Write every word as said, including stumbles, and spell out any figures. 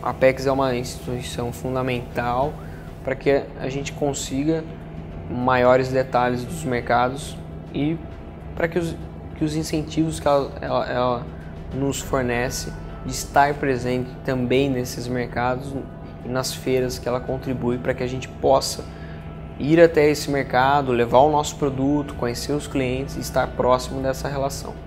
a Apex é uma instituição fundamental para que a gente consiga maiores detalhes dos mercados e para que os, que os incentivos que ela, ela, ela nos fornece de estar presente também nesses mercados e nas feiras que ela contribui para que a gente possa ir até esse mercado, levar o nosso produto, conhecer os clientes e estar próximo dessa relação.